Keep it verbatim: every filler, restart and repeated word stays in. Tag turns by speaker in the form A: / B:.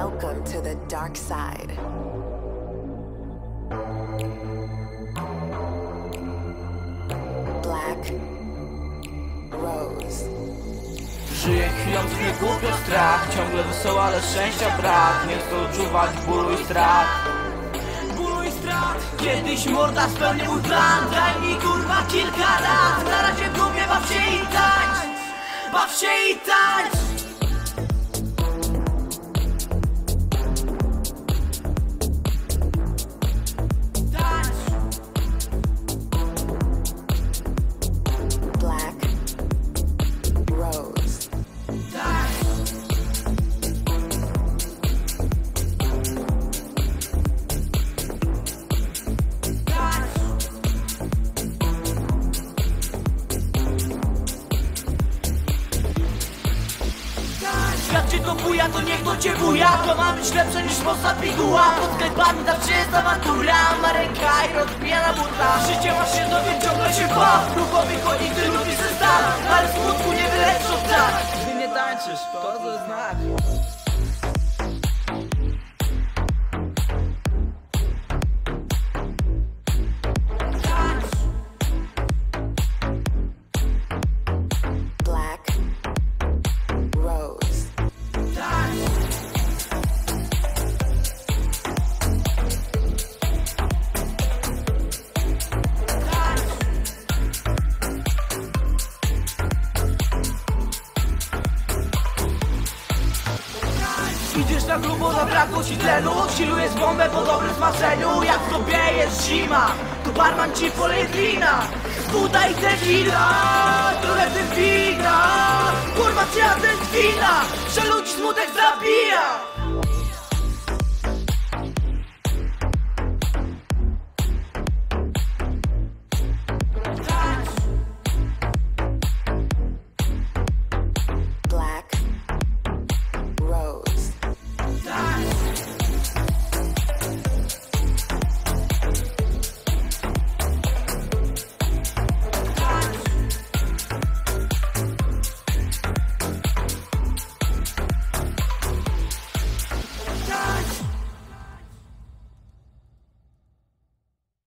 A: Welcome to the dark side. Black Rose.
B: Żyję chwilą, z mnie głupio strach. Ciągle wesoło, ale szczęścia brak. Nie chcę odczuwać bólu i strat. Bólu i strat. Kiedyś morda spełni mój plan. Daj mi kurwa kilka lat. Na razie w głowie baw się i tańcz. Baw się i tańcz. Świat cię to buja, to niech to cię buja. To ma być lepsze niż mocna piguła. Pod sklepami zawsze jest awantura. Ma ręka i rozbijana burda. Życie masz się dowiedzieć, ciągle się baw. Ruchowy chodzi, ty lubisz ze stan. Ale smutku nie wylecz od tak. Gdy nie tańczysz, to to znak. Idziesz na grubo, zabrakło ci tlenu. Chillujesz bombę po dobrym smażeniu. Jak w tobie jest zima, to barman ci poleje glina. Tutaj te wina, trochę ty wina. Kurwa, czy ja ten wina, że ludzi smutek zabija.